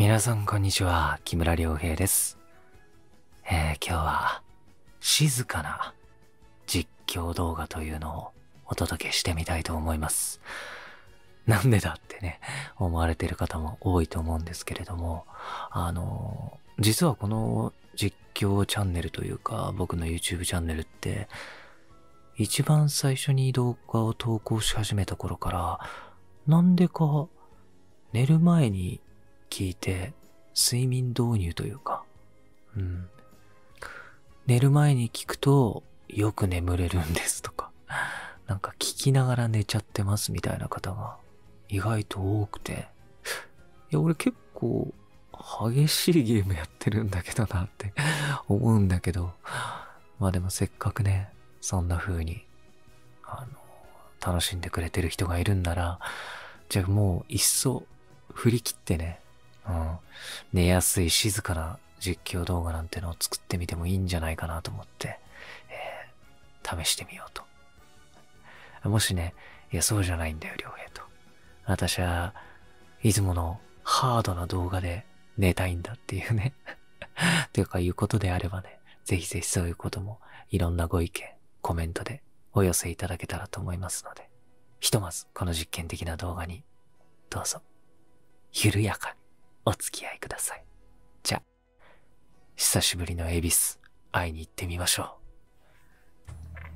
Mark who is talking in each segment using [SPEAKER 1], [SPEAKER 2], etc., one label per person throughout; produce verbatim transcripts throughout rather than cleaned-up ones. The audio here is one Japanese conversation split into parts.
[SPEAKER 1] 皆さんこんにちは、木村良平です。えー、今日は静かな実況動画というのをお届けしてみたいと思います。なんでだってね、思われている方も多いと思うんですけれども、あの、実はこの実況チャンネルというか、僕の YouTube チャンネルって、一番最初に動画を投稿し始めた頃から、なんでか寝る前に聞いて睡眠導入というか、うん。寝る前に聞くとよく眠れるんですとか、なんか聞きながら寝ちゃってますみたいな方が意外と多くて、いや俺結構激しいゲームやってるんだけどなって思うんだけど、まあでもせっかくね、そんな風に、あの、楽しんでくれてる人がいるんなら、じゃあもういっそ振り切ってね、うん、寝やすい静かな実況動画なんてのを作ってみてもいいんじゃないかなと思って、えー、試してみようと。もしね、いやそうじゃないんだよ、良平と。私はいつものハードな動画で寝たいんだっていうね。というかいうことであればね、ぜひぜひそういうこともいろんなご意見、コメントでお寄せいただけたらと思いますので、ひとまずこの実験的な動画にどうぞ緩やかにお付き合いください。じゃあ、久しぶりの恵比寿会いに行ってみましょう。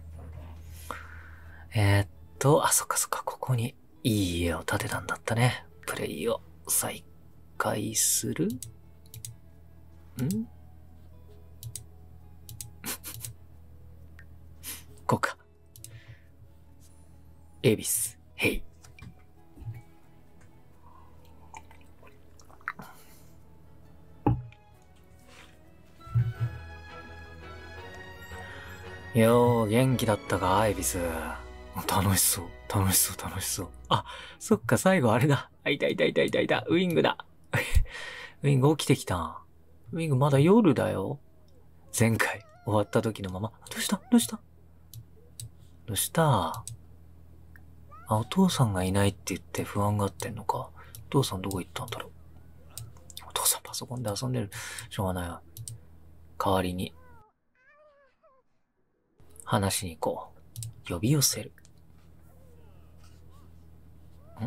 [SPEAKER 1] えー、っと、あ、そっかそっか、ここにいい家を建てたんだったね。プレイを再開する？んこうか。恵比寿、へい。よー、元気だったか、恵比寿。楽しそう、楽しそう、楽しそう。あ、そっか、最後あれだ。あ、いたいたいたいたいた。ウィングだ。ウィング起きてきた。ウィングまだ夜だよ。前回終わった時のまま。どうしたどうしたどうしたあ、お父さんがいないって言って不安がってんのか。お父さんどこ行ったんだろう。お父さんパソコンで遊んでる。しょうがないわ。代わりに、話しに行こう。呼び寄せる。んん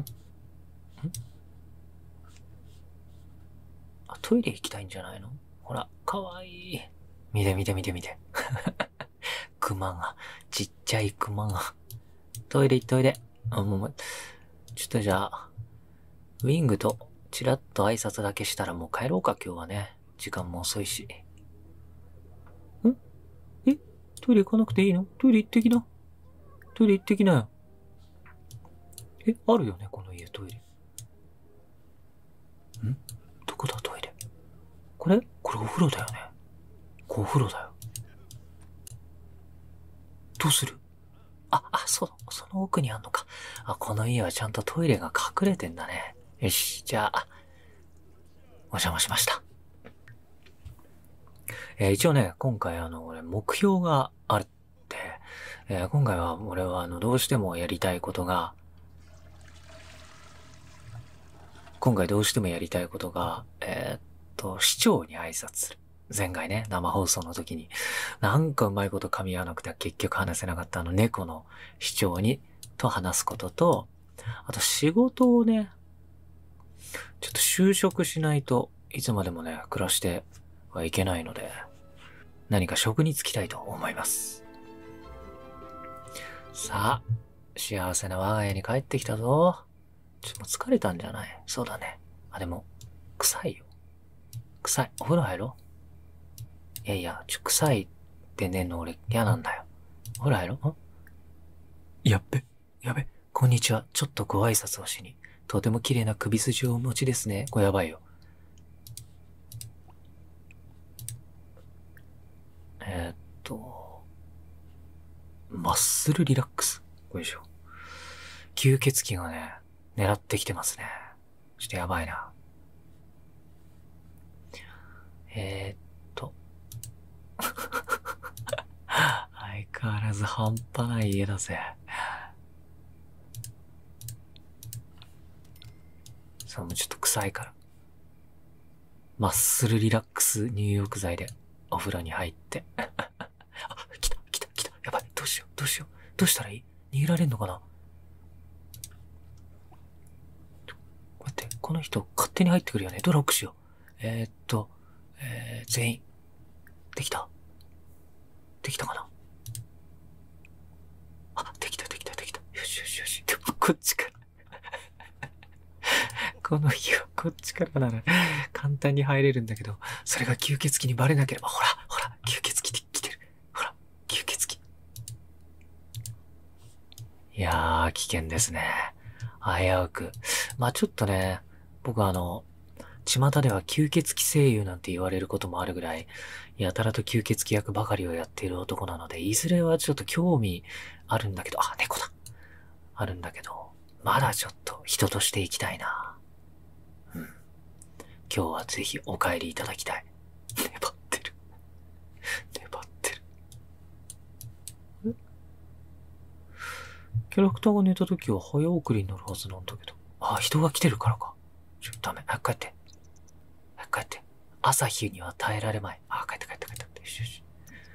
[SPEAKER 1] あ、トイレ行きたいんじゃないの？ほら、かわいい。見て見て見て見て。熊が、ちっちゃい熊が。トイレ行っといで。あ、もう、ちょっとじゃあ、ウィングとチラッと挨拶だけしたらもう帰ろうか、今日はね。時間も遅いし。ん？え？トイレ行かなくていいの？トイレ行ってきな。トイレ行ってきなよ。え？あるよね、この家、トイレ。ん？どこだ、トイレ。これ？これお風呂だよね。お風呂だよ。どうする？あ、あ、そう、その奥にあんのか。あ、この家はちゃんとトイレが隠れてんだね。よし、じゃあ、お邪魔しました。えー、一応ね、今回あの、俺、目標があるって、えー、今回は俺はあの、どうしてもやりたいことが、今回どうしてもやりたいことが、えー、っと、市長に挨拶する。前回ね、生放送の時に、なんかうまいこと噛み合わなくて結局話せなかったあの猫の市長に、と話すことと、あと仕事をね、ちょっと就職しないといつまでもね、暮らしてはいけないので、何か職に就きたいと思います。さあ、幸せな我が家に帰ってきたぞ。ちょっともう疲れたんじゃない？そうだね。あ、でも、臭いよ。臭い。お風呂入ろう？いやいや、ちょ、臭いって寝んの俺嫌なんだよ。お風呂入ろう？やっべ、やべ。こんにちは。ちょっとご挨拶をしに。とても綺麗な首筋をお持ちですね。これやばいよ。えー、っと、マッスルリラックス。よいしょ。吸血鬼がね、狙ってきてますね。ちょっとやばいな。えー、っと。相変わらず半端ない家だぜ。そう、もうちょっと臭いから。 マッスルリラックス入浴剤でお風呂に入って。あ、来た、来た、来た。やばい、どうしよう、どうしよう。どうしたらいい？逃げられんのかな？待って、この人勝手に入ってくるよね。ドラッグしよう。えー、っと、えー、全員。できた？できたかな？あ、できた、できた、できた。よしよしよし。でも、こっちから。この日はこっちからなら簡単に入れるんだけど、それが吸血鬼にバレなければ、ほら、ほら、吸血鬼来てる。ほら、吸血鬼。いやー、危険ですね。危うく。まあちょっとね、僕はあの、巷では吸血鬼声優なんて言われることもあるぐらい、やたらと吸血鬼役ばかりをやっている男なので、いずれはちょっと興味あるんだけど、あ、猫だ。あるんだけど、まだちょっと人として生きたいな。うん。今日はぜひお帰りいただきたい。粘ってる。粘ってる。キャラクターが寝た時は早送りになるはずなんだけど。あ、人が来てるからか。ちょっとダメ。早く帰って。早く帰って。朝日には耐えられまい。あ、帰って帰って帰って帰って。よしよし。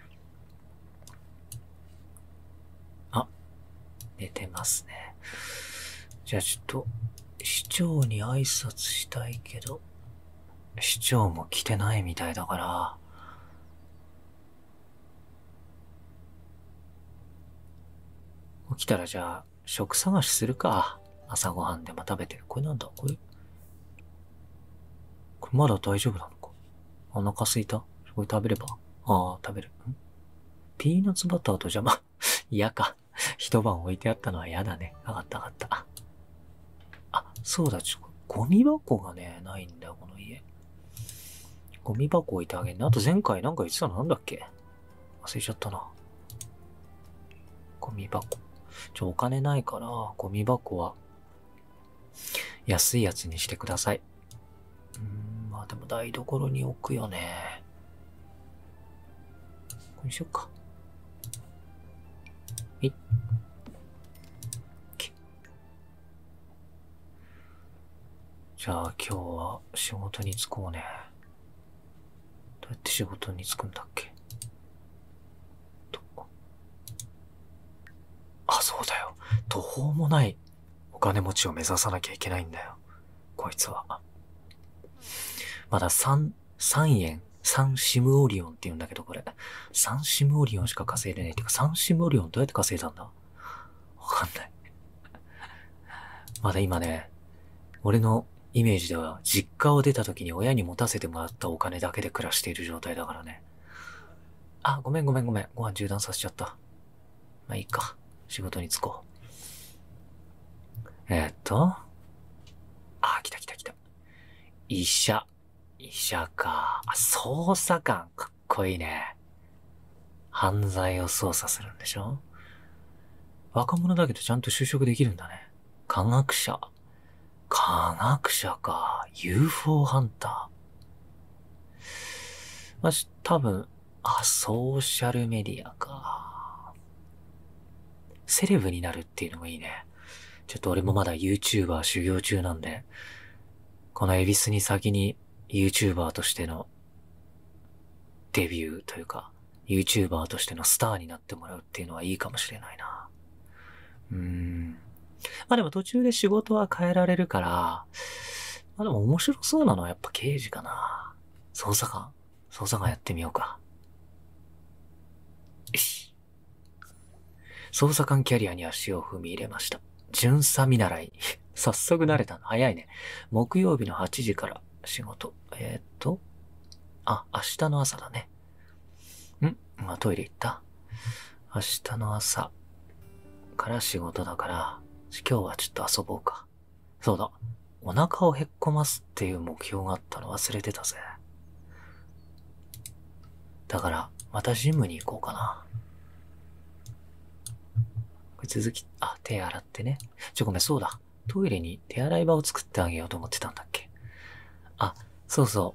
[SPEAKER 1] あ、寝てますね。じゃあちょっと、市長に挨拶したいけど、市長も来てないみたいだから、起きたらじゃあ、食探しするか。朝ごはんでも食べてる。これなんだ？これこれまだ大丈夫なのか？お腹すいた？これ食べれば？ああ、食べる。んピーナッツバターとジャム。嫌か。一晩置いてあったのは嫌だね。わかったわかった。あ、そうだ、ちょ、ゴミ箱がね、ないんだよ、この家。ゴミ箱置いてあげんね。あと前回なんか言ってたのなんだっけ？忘れちゃったな。ゴミ箱。ちょ、お金ないから、ゴミ箱は、安いやつにしてください。うーん、まあでも台所に置くよね。これにしよっか。えい。じゃあ今日は仕事に就こうね。どうやって仕事に就くんだっけ？と。あ、そうだよ。途方もないお金持ちを目指さなきゃいけないんだよ。こいつは。まだ三、三円、三シムオリオンって言うんだけど、これ。三シムオリオンしか稼いでない。てか、三シムオリオンどうやって稼いだんだ？わかんない。まだ今ね、俺のイメージでは、実家を出た時に親に持たせてもらったお金だけで暮らしている状態だからね。あ、ごめんごめんごめん。ご飯中断させちゃった。まあいいか。仕事に就こう。えー、っと。あ、来た来た来た。医者。医者か。あ、捜査官。かっこいいね。犯罪を捜査するんでしょ？若者だけどちゃんと就職できるんだね。科学者。科学者か。ユーフォー ハンター。まあ、多分、あ、ソーシャルメディアか。セレブになるっていうのもいいね。ちょっと俺もまだ YouTuber 修行中なんで、このエビスに先に YouTuber としてのデビューというか、YouTuber としてのスターになってもらうっていうのはいいかもしれないな。うーん。まあでも途中で仕事は変えられるから、まあでも面白そうなのはやっぱ刑事かな。捜査官。捜査官やってみようか。よし。捜査官キャリアに足を踏み入れました。巡査見習い。早速慣れたの。早いね。木曜日のはちじから仕事。えー、っと。あ、明日の朝だね。んまあ、トイレ行った？明日の朝から仕事だから、今日はちょっと遊ぼうか。そうだ。お腹をへっこますっていう目標があったの忘れてたぜ。だから、またジムに行こうかな。これ続き、あ、手洗ってね。ちょ、ごめん、そうだ。トイレに手洗い場を作ってあげようと思ってたんだっけ。あ、そうそう。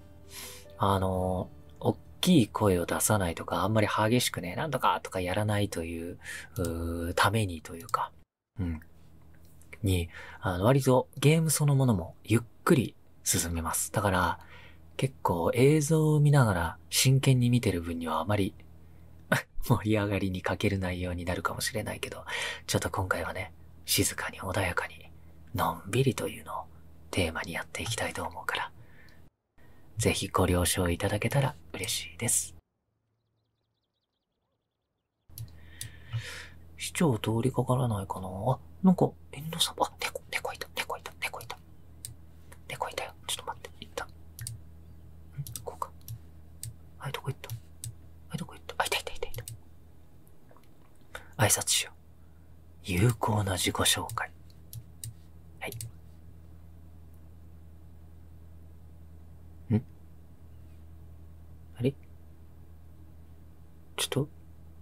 [SPEAKER 1] あのー、大きい声を出さないとか、あんまり激しくね、なんとかとかやらないという、うーためにというか、うん。に、あの、割とゲームそのものもゆっくり進めます。だから、 結構映像を見ながら真剣に見てる分にはあまり盛り上がりに欠ける内容になるかもしれないけど、ちょっと今回はね、静かに穏やかに、のんびりというのをテーマにやっていきたいと思うから、ぜひご了承いただけたら嬉しいです。市長通りかからないかなあ、なんか、遠藤さん、あ、猫、猫いた、猫いた、猫いた。猫いたよ。ちょっと待って、いった。んこうか。はい、どこ行ったはい、どこ行ったあ、いたいたいたいた。挨拶しよう。有効な自己紹介。はい。んあれちょっと、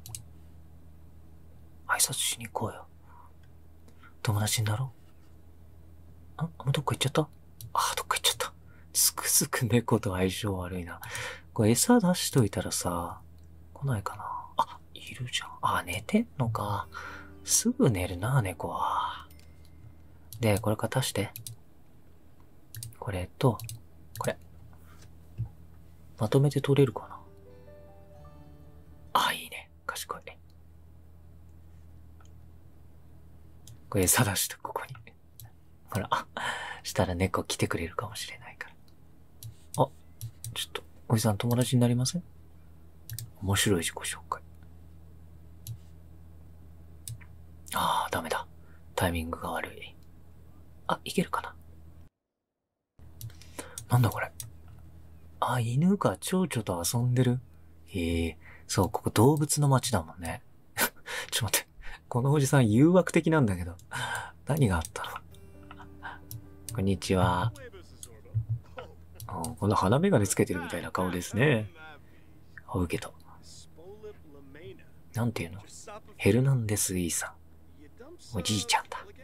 [SPEAKER 1] 挨拶しに行こうよ。友達になろう。あ、もうどっか行っちゃったあ、どっか行っちゃった。つくづく猫と相性悪いな。これ餌出しといたらさ、来ないかなあ、いるじゃん。あ、寝てんのか。すぐ寝るな、猫は。で、これ片して。これと、これ。まとめて取れるかなあ、いいね。賢い。これ餌出して、ここに。ほら、したら猫来てくれるかもしれないから。あ、ちょっと、おじさん友達になりません面白い自己紹介。ああ、ダメだ。タイミングが悪い。あ、いけるかななんだこれ。あ、犬が蝶々と遊んでる。ええー、そう、ここ動物の街だもんね。ちょっと待って。このおじさん誘惑的なんだけど。何があったのこんにちは。この鼻眼鏡つけてるみたいな顔ですね。あ、受けた。なんていうのヘルナンデス・イーさん。おじいちゃんだ。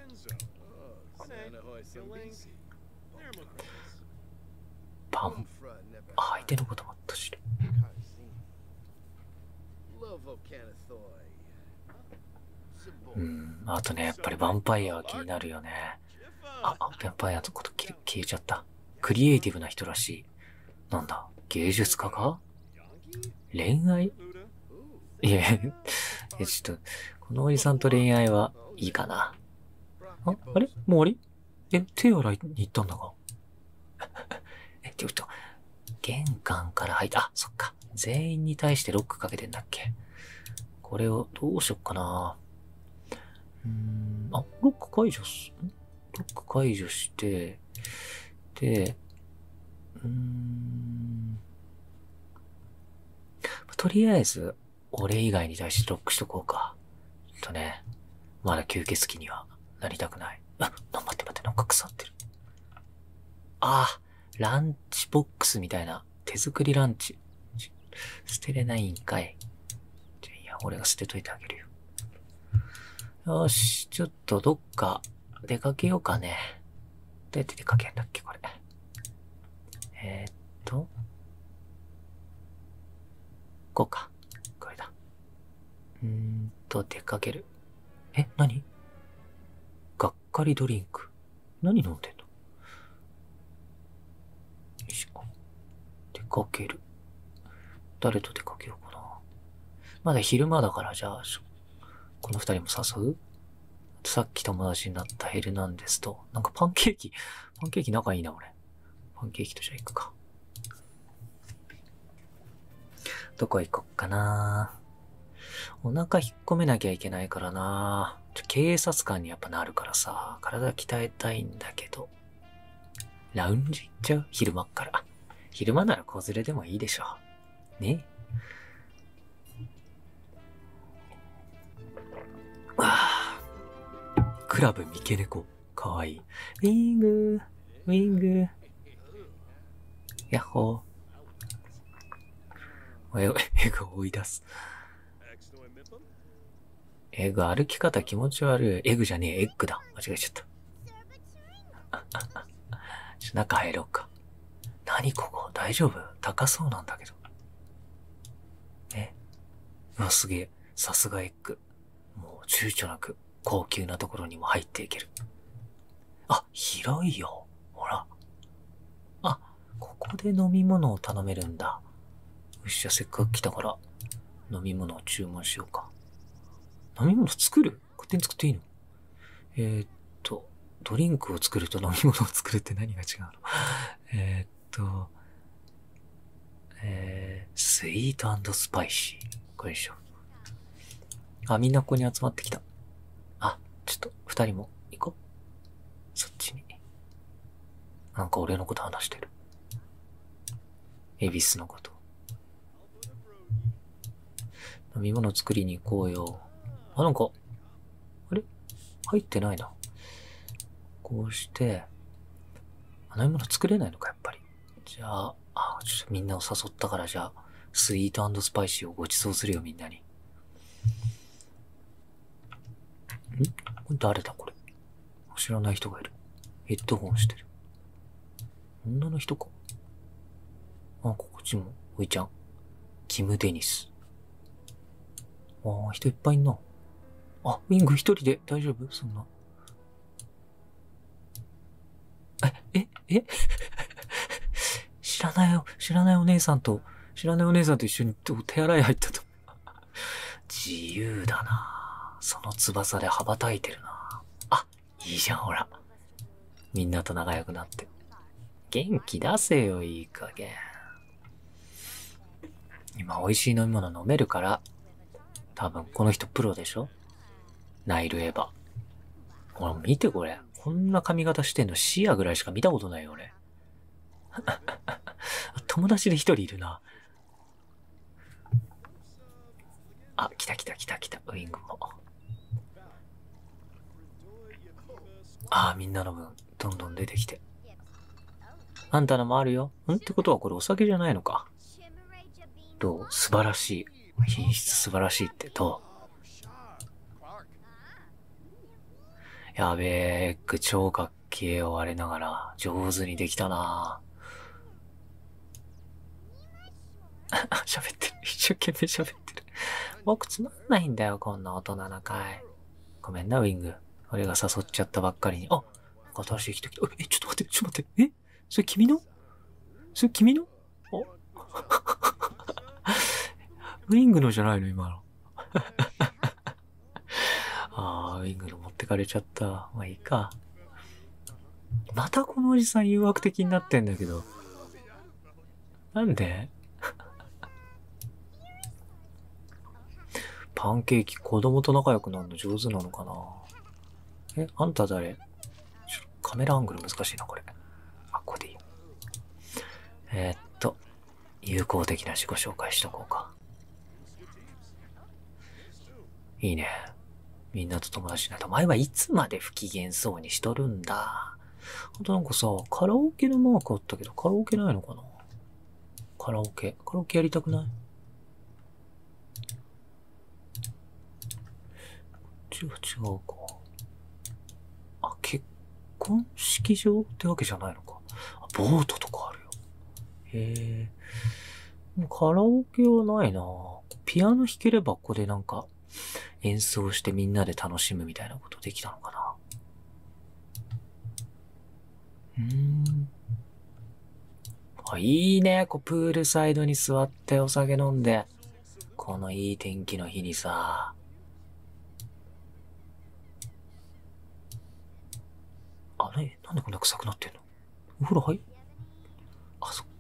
[SPEAKER 1] パン。あ、相手のこともあったし。うん、あとね、やっぱりヴァンパイアは気になるよね。あ、ヴァンパイアのこと消えちゃった。クリエイティブな人らしい。なんだ芸術家か恋愛いや、ちょっと、このおじさんと恋愛はいいかな。あ、あれもう終わりえ、手洗いに行ったんだがえ、ちょっと、玄関から入った、あ、そっか。全員に対してロックかけてんだっけこれを、どうしよっかな。うーん、あ、ロック解除す、ロック解除して、で、うーん、とりあえず、俺以外に対してロックしとこうか。ちょっとね、まだ吸血鬼にはなりたくない。あ、待って待って、なんか腐ってる。ああ、ランチボックスみたいな。手作りランチ。捨てれないんかい。じゃあいや、俺が捨てといてあげるよ。よし、ちょっとどっか出かけようかね。どうやって出かけるんだっけ、これ。えー、っと。こうか。これだ。うーんと、出かける。え、何がっかりドリンク。何飲んでんのよいしょ。出かける。誰と出かけようかな。まだ昼間だから、じゃあ、この二人も誘うさっき友達になったヘルナンデスと、なんかパンケーキ、パンケーキ仲いいな、俺。パンケーキとじゃあ行くか。どこ行こっかなお腹引っ込めなきゃいけないからなちょ警察官にやっぱなるからさ、体鍛えたいんだけど。ラウンジ行っちゃう昼間っから。昼間なら子連れでもいいでしょ。ねああ。クラブ三毛猫。かわいい。ウィングウィングやっほー。エグを追い出す。エグ歩き方気持ち悪い。エグじゃねえ、エッグだ。間違えちゃった。ちょ中入ろうか。何ここ大丈夫高そうなんだけど。えうわ、すげえ。さすがエッグ。もう躊躇なく高級なところにも入っていける。あ、広いよ。ほら。あ、こここで飲み物を頼めるんだ。よし、じゃあせっかく来たから、飲み物を注文しようか。飲み物作る？勝手に作っていいの？えー、っと、ドリンクを作ると飲み物を作るって何が違うの？えーっと、えー、スイート&スパイシー。これでしょ。あ、みんなここに集まってきた。あ、ちょっと、二人も行こう。そっちに。なんか俺のこと話してる。恵比寿のこと。飲み物作りに行こうよ。あ、なんか、あれ？入ってないな。こうして、飲み物作れないのか、やっぱり。じゃあ、あ、ちょっとみんなを誘ったから、じゃあ、スイート&スパイシーをご馳走するよ、みんなに。ん？これ誰だ、これ。知らない人がいる。ヘッドホンしてる。女の人か。あ、こっちも、おいちゃん。キム・デニス。ああ、人いっぱいいんな。あ、ウィング一人で大丈夫？そんな。え、え、え知らないよ、知らないお姉さんと、知らないお姉さんと一緒に手洗い入ったと。自由だな。その翼で羽ばたいてるな。あ、いいじゃん、ほら。みんなと仲良くなって。元気出せよ、いい加減。今美味しい飲み物飲めるから、多分この人プロでしょ？ナイルエヴァ。ほら、見てこれ。こんな髪型してんの視野ぐらいしか見たことないよ、俺。友達で一人いるな。あ、来た来た来た来た、ウィングも。ああ、みんなの分、どんどん出てきて。あんたのもあるよ。んってことはこれお酒じゃないのか。どう？素晴らしい。品質素晴らしいってどう？やべえ、エッグ超かっけえを我ながら上手にできたなぁ。喋ってる。一生懸命喋ってる。僕つまんないんだよ、こんな大人な会。ごめんな、ウィング。俺が誘っちゃったばっかりに。あ、なんか新しい人来た。え、ちょっと待って、ちょっと待って。え？それ君の？それ君の？おウィングのじゃないの、今の。あー、ウィングの持ってかれちゃった。まあいいか。またこのおじさん誘惑的になってんだけど。なんで？パンケーキ子供と仲良くなるの上手なのかな？え、あんた誰？ちょカメラアングル難しいな、これ。あ、これでいいよ。えー、っと、友好的な自己紹介しとこうか。いいね。みんなと友達になった。前はいつまで不機嫌そうにしとるんだ。あとなんかさ、カラオケのマークあったけど、カラオケないのかな？カラオケ。カラオケやりたくない？違う、違うか。あ、結婚式場ってわけじゃないのか。あ、ボートとかあるよ。へえ。カラオケはないな。ピアノ弾ければここでなんか演奏してみんなで楽しむみたいなことできたのかな。うーん。あ、いいね。こうプールサイドに座ってお酒飲んで。このいい天気の日にさ。あれ？なんでこんな臭くなってんの？お風呂入っ、あ、そ、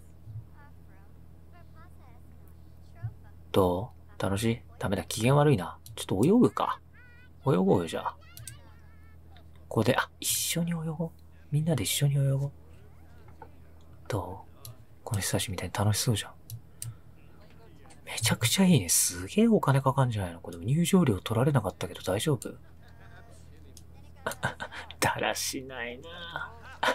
[SPEAKER 1] どう？楽しい？ダメだ、機嫌悪いな。ちょっと泳ぐか。泳ごうよ、じゃあ。ここで、あ、一緒に泳ごう。みんなで一緒に泳ごう。どう？この人たちみたいに楽しそうじゃん。めちゃくちゃいいね。すげえお金かかんじゃないの？これ入場料取られなかったけど大丈夫？だらしないな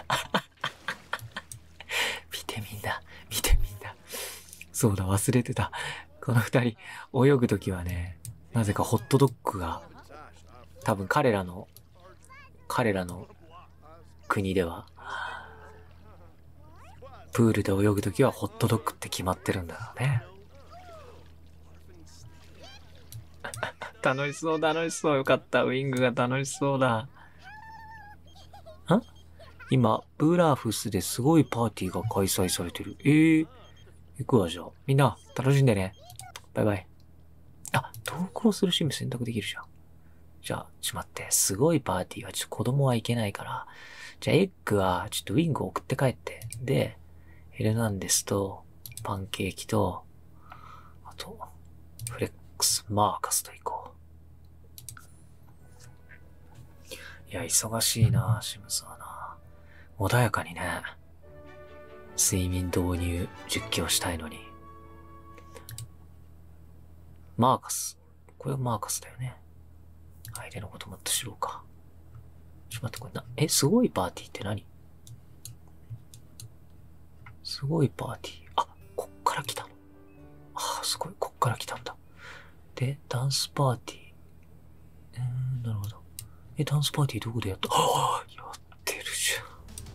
[SPEAKER 1] 見てみんな、見てみんな。そうだ、忘れてた。この二人、泳ぐときはね、なぜかホットドッグが、多分彼らの、彼らの国では、プールで泳ぐときはホットドッグって決まってるんだろうね。楽しそう、楽しそう。よかった。ウィングが楽しそうだ。ん？ 今、ブラフスですごいパーティーが開催されてる。えー、行くわ、じゃあ。みんな、楽しんでね。バイバイ。あ、投稿する趣味選択できるじゃん。じゃあ、ちょっと待って。すごいパーティーはちょっと子供はいけないから。じゃあ、エッグはちょっとウィング送って帰って。で、ヘルナンデスと、パンケーキと、あと、フレックス、マーカスと行こう。いや、忙しいな、シムズはな。穏やかにね。睡眠導入実況したいのに。マーカス。これはマーカスだよね。相手のこともっと知ろうか。ちょっと待って、これな、え、すごいパーティーって何？すごいパーティー。あ、こっから来たの。あ、すごい、こっから来たんだ。で、ダンスパーティー。うーん、なるほど。え、ダンスパーティーどこでやった？はぁ、やってるじゃん。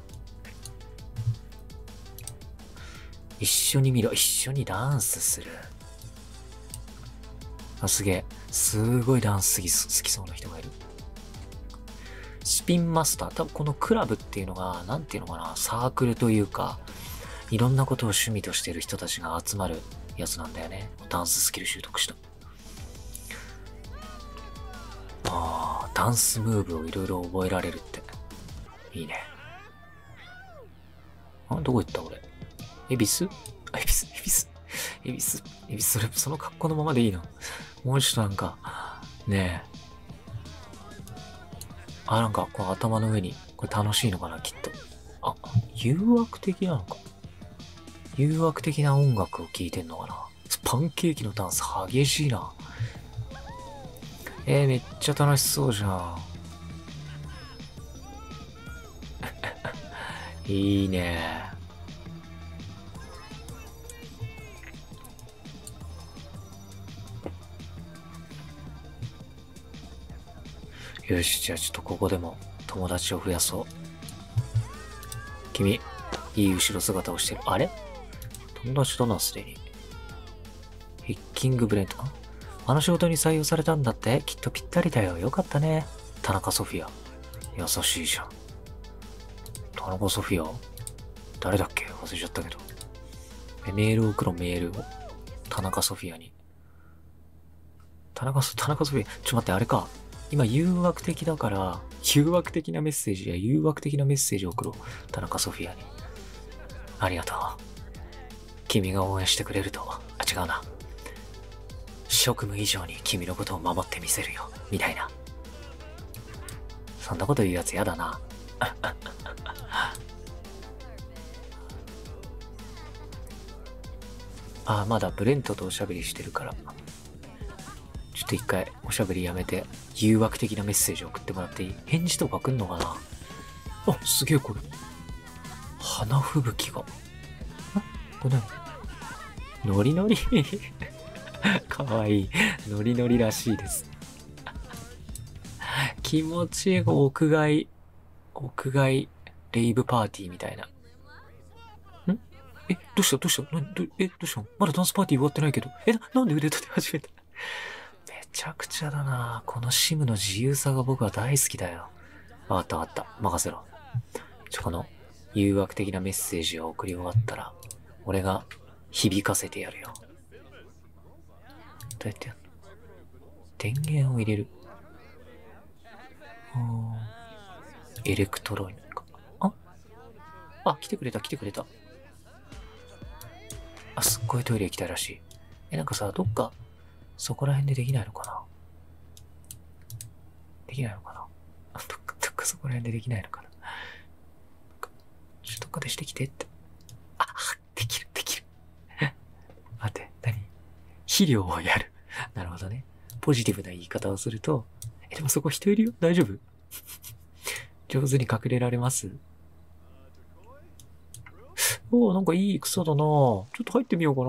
[SPEAKER 1] 一緒に見ろ、一緒にダンスする。あ、すげえ。すごいダンス好き、好きそうな人がいる。スピンマスター。多分このクラブっていうのが、なんていうのかな、サークルというか、いろんなことを趣味としてる人たちが集まるやつなんだよね。ダンススキル習得した。ああ、ダンスムーブをいろいろ覚えられるって。いいね。あ、どこ行った俺。エビスエビス、エビス、エビス、エビス、それ、その格好のままでいいの？もうちょっとなんか、ねえ。あ、なんか、この頭の上に、これ楽しいのかな、きっと。あ、誘惑的なのか。誘惑的な音楽を聴いてんのかな。パンケーキのダンス激しいな。えー、めっちゃ楽しそうじゃん。いいね。よし、じゃあちょっとここでも友達を増やそう。君、いい後ろ姿をしてる。あれ？友達だな、すでに。ヒッキングブレント。あの仕事に採用されたんだって？きっとぴったりだよ。よかったね。田中ソフィア。優しいじゃん。田中ソフィア？誰だっけ？忘れちゃったけど。メールを送ろう、メールを。田中ソフィアに。田中、田中ソフィア、ちょっと待って、あれか。今、誘惑的だから、誘惑的なメッセージや誘惑的なメッセージを送ろう。田中ソフィアに。ありがとう。君が応援してくれると、あ、違うな。職務以上に君のことを守ってみせるよ。みたいな。そんなこと言うやつやだな。あ、まだブレントとおしゃべりしてるから。ちょっと一回おしゃべりやめて、誘惑的なメッセージを送ってもらっていい？返事とか来んのかな？あ、すげえこれ。花吹雪が。あ、これ何？ノリノリかわいい。ノリノリらしいです。気持ちいい。屋外、屋外レイブパーティーみたいな。ん？え、どうしたどうしたなどえ、どうしたの？まだダンスパーティー終わってないけど。え、な、なんで腕立て始めた？めちゃくちゃだな。このシムの自由さが僕は大好きだよ。わかったわかった。任せろ。ちょ、この誘惑的なメッセージを送り終わったら、俺が響かせてやるよ。どうやってやるの？電源を入れる。エレクトロニカ。ああ、来てくれた来てくれた。あ、すっごいトイレ行きたいらしい。え、なんかさ、どっか、そこら辺でできないのかな？できないのかな？どっか、どっかそこら辺でできないのかな？ちょっとどっかでしてきてって。あ、できる、できる。待って、何？肥料をやる。なるほどね。ポジティブな言い方をすると、え、でもそこ人いるよ？大丈夫？上手に隠れられます？おー、なんかいい草だな。ちょっと入ってみようか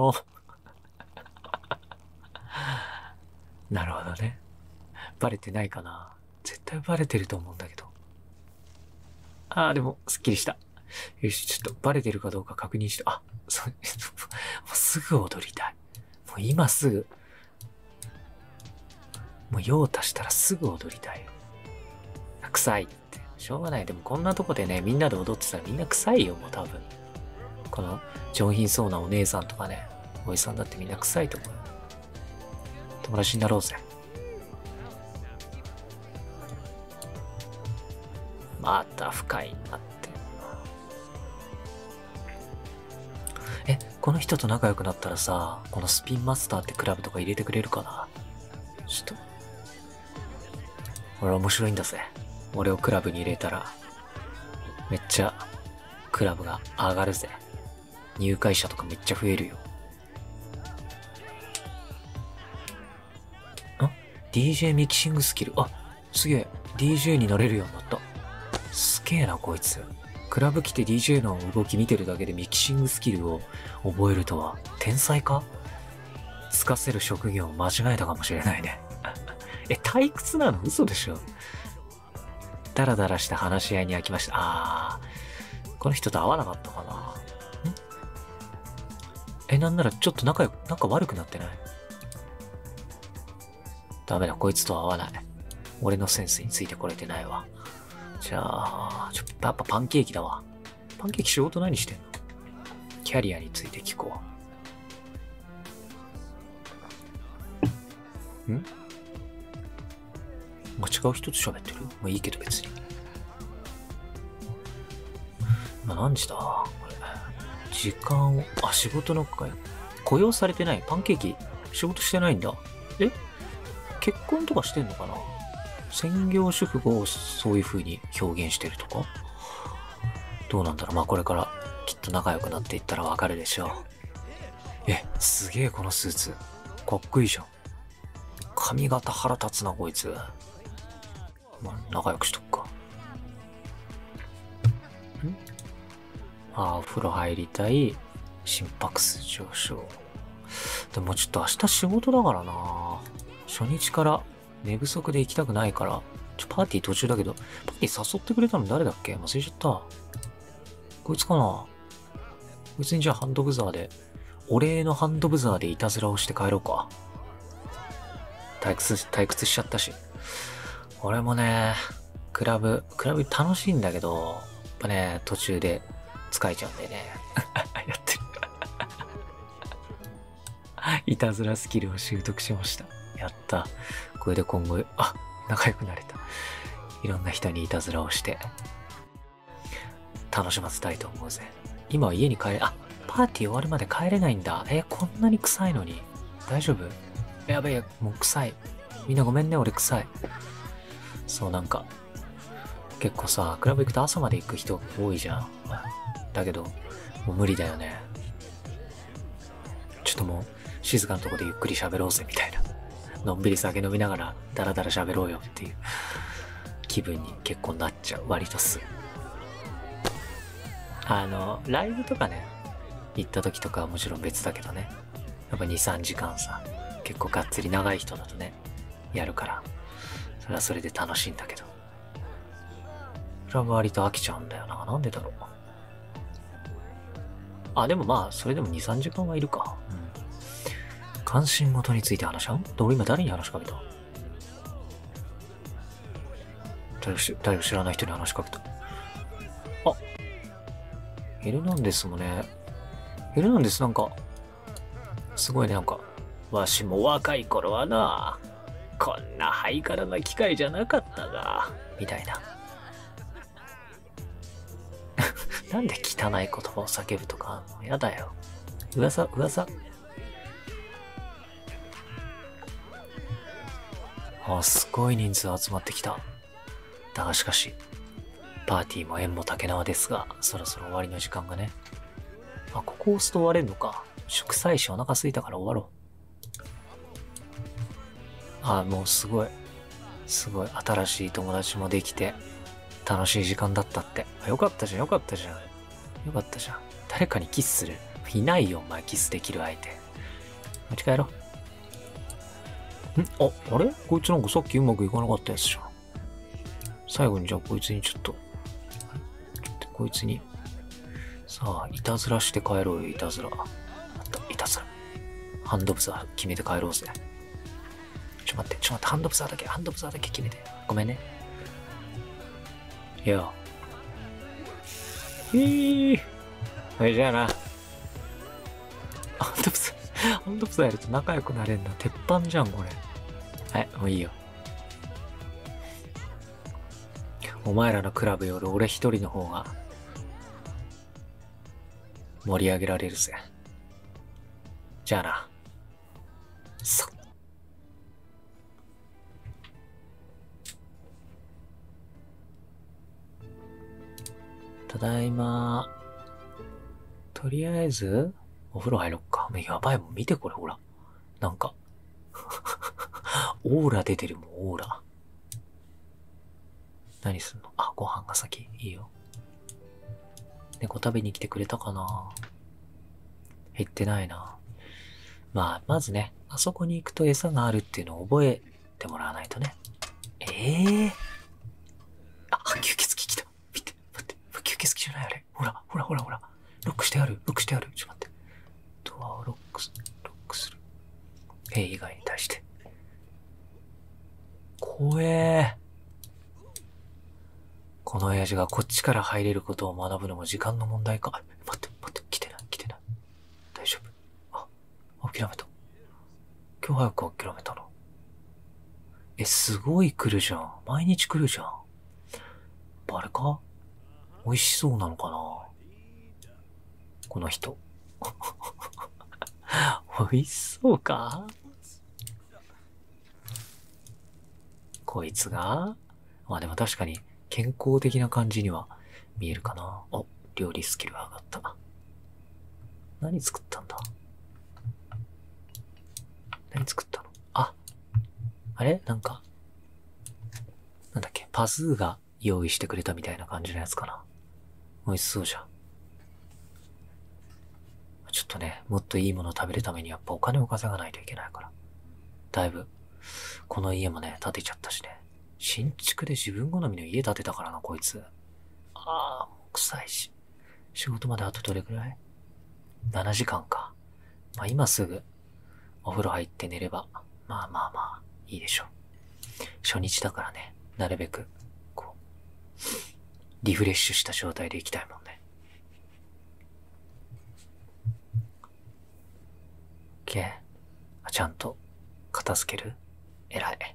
[SPEAKER 1] な。なるほどね。バレてないかな。絶対バレてると思うんだけど。あー、でも、すっきりした。よし、ちょっとバレてるかどうか確認して、あ、そう、もうすぐ踊りたい。もう今すぐ、もう用足したらすぐ踊りたい。臭いって。 しょうがない。でもこんなとこでね、みんなで踊ってたらみんな臭いよ、もう多分。この上品そうなお姉さんとかね、おじさんだってみんな臭いと思うよ。友達になろうぜ。また深いなって。え、この人と仲良くなったらさ、このスピンマスターってクラブとか入れてくれるかな？ちょっと。俺面白いんだぜ。俺をクラブに入れたら、めっちゃクラブが上がるぜ。入会者とかめっちゃ増えるよ。あ ディージェー ミキシングスキル。あ、すげえ。ディージェー になれるようになった。すげえな、こいつ。クラブ来て ディージェー の動き見てるだけでミキシングスキルを覚えるとは、天才か？つかせる職業を間違えたかもしれないね。え、退屈なの？嘘でしょ？ダラダラした話し合いに飽きました。あー、この人と会わなかったかな。んえ、なんならちょっと仲良く、仲悪くなってない？ダメだ、こいつとは会わない。俺のセンスについてこれてないわ。じゃあ、ちょっとやっぱパンケーキだわ。パンケーキ仕事何してんの？キャリアについて聞こう。ん？まあ、違う人と喋ってる？まあいいけど別に。まあ何時だこれ。時間を、あ、仕事の会。雇用されてない。パンケーキ、仕事してないんだ。え？結婚とかしてんのかな？専業主婦をそういう風に表現してるとか？どうなんだろう。まあこれからきっと仲良くなっていったらわかるでしょう。え、すげえこのスーツ。かっこいいじゃん。髪型腹立つなこいつ。まあ仲良くしとくか。ん？ああ、お風呂入りたい。心拍数上昇。でもちょっと明日仕事だからな。初日から寝不足で行きたくないから、ちょ、パーティー途中だけど、パーティー誘ってくれたの誰だっけ？忘れちゃった。こいつかな？こいつにじゃあハンドブザーで、お礼のハンドブザーでいたずらをして帰ろうか。退屈、退屈しちゃったし。俺もね、クラブ、クラブ楽しいんだけど、やっぱね、途中で疲れちゃうんでね。やってる。いたずらスキルを習得しました。やった。これで今後、あ、仲良くなれた。いろんな人にいたずらをして、楽しませたいと思うぜ。今は家に帰れ、あ、パーティー終わるまで帰れないんだ。え、こんなに臭いのに。大丈夫？やべえ、もう臭い。みんなごめんね、俺臭い。そう、なんか、結構さ、クラブ行くと朝まで行く人多いじゃん。だけど、もう無理だよね。ちょっともう、静かなとこでゆっくり喋ろうぜ、みたいな。のんびり酒飲みながら、ダラダラ喋ろうよっていう気分に結構なっちゃう。割とすぐ。あの、ライブとかね、行った時とかはもちろん別だけどね。やっぱに、さんじかんさ、結構がっつり長い人だとね、やるから、それはそれで楽しいんだけど。それは割と飽きちゃうんだよな。なんでだろう。あ、でもまあ、それでもに、さんじかんはいるか。うん。関心事について話し合う？俺今誰に話しかけた？誰し、誰か知らない人に話しかけた。あ、ヘルナンデスもね、ヘルナンデスなんか、すごいね、なんか、わしも若い頃はな、こんなハイカラな機械じゃなかったが、みたいな。なんで汚い言葉を叫ぶとかあんの？やだよ。噂、噂。あ、すごい人数集まってきた。だがしかし、パーティーも縁も竹縄ですが、そろそろ終わりの時間がね。あ、ここ押すと終われんのか。食祭しお腹空いたから終わろう。あ、もうすごい。すごい。新しい友達もできて、楽しい時間だったって。よかったじゃん、よかったじゃん。よかったじゃん。誰かにキスする？いないよ、お前キスできる相手。持ち帰ろう。ん？あ、あれ？こいつなんかさっきうまくいかなかったやつじゃん。最後にじゃあこいつにちょっと、ちょっとこいつに、さあ、いたずらして帰ろうよ、いたずら。あった、いたずら。ハンドブザー決めて帰ろうぜ。ちょ待って、ちょ待って、ハンドブザーだけ、ハンドブザーだけ決めて。ごめんね。 よ。へー。それじゃあな。ハンドプス、ハンドプスやると仲良くなれんな。鉄板じゃん、これ。はい、もういいよ。お前らのクラブより俺一人の方が盛り上げられるぜ。じゃあな。さただいま。とりあえず、お風呂入ろっか。やばいもん、見てこれ、ほら。なんか。オーラ出てるもん、オーラ。何すんの？あ、ご飯が先。いいよ。猫食べに来てくれたかな？減ってないな。まあ、まずね、あそこに行くと餌があるっていうのを覚えてもらわないとね。ええー。あ、吸血鬼来た。見て、待って。吸血鬼じゃないあれ。ほら、ほらほらほら。ロックしてある。ロックしてある。ちょっと待って。ドアをロックする。ロックする。A 以外に対して。怖えー。この親父がこっちから入れることを学ぶのも時間の問題か。待って、待って、来てない、来てない。大丈夫。あ、諦めた。今日早く諦めたの。え、すごい来るじゃん。毎日来るじゃん。あれか？美味しそうなのかな？この人。美味しそうか？こいつが？まあでも確かに健康的な感じには見えるかな。お、料理スキル上がった。何作ったんだ？何作ったの？あ、あれ？なんか、なんだっけ、パズーが用意してくれたみたいな感じのやつかな。美味しそうじゃん。ちょっとね、もっといいものを食べるためにやっぱお金を稼がないといけないから。だいぶ、この家もね、建てちゃったしね。新築で自分好みの家建てたからな、こいつ。ああ、もう臭いし。仕事まであとどれくらい？ なな 時間か。まあ今すぐ、お風呂入って寝れば、まあまあまあ、いいでしょう。初日だからね、なるべく、こう、リフレッシュした状態で行きたいもんね。OK。ちゃんと、片付ける？偉い。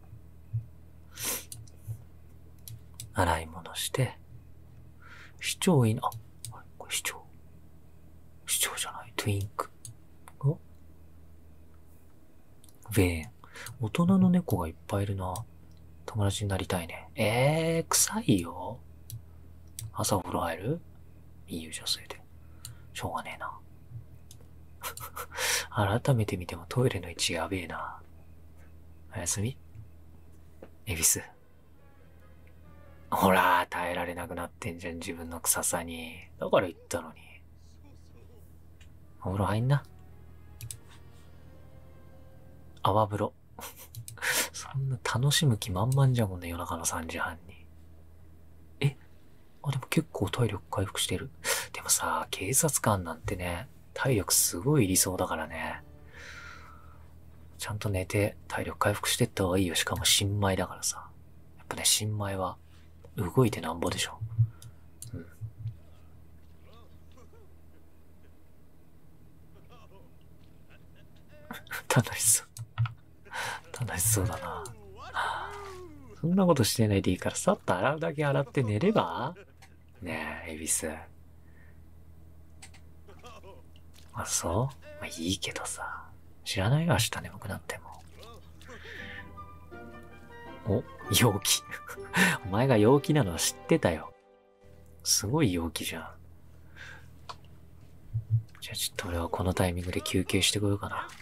[SPEAKER 1] 洗い物して、市長いいな。あ、これ市長。市長じゃない、トゥインク。お？ベーン。大人の猫がいっぱいいるな。友達になりたいね。えー、臭いよ。朝お風呂入る？いいよ、女性で。しょうがねえな。改めて見てもトイレの位置やべえな。おやすみ？恵比寿。ほら、耐えられなくなってんじゃん、自分の臭さに。だから言ったのに。お風呂入んな。泡風呂。そんな楽しむ気満々じゃん、こんな夜中のさんじはんに。え？あ、でも結構体力回復してる。でもさ、警察官なんてね、体力すごいいりそうだからね。ちゃんと寝て体力回復してった方がいいよ。しかも新米だからさ。やっぱね、新米は動いてなんぼでしょ。うん。楽しそう。楽しそうだな。そんなことしてないでいいからさっと洗うだけ洗って寝れば？ねえ、恵比寿。あ、そう？まあいいけどさ。知らないよ、明日眠くなっても。お、陽気。お前が陽気なのは知ってたよ。すごい陽気じゃん。じゃあちょっと俺はこのタイミングで休憩してこようかな。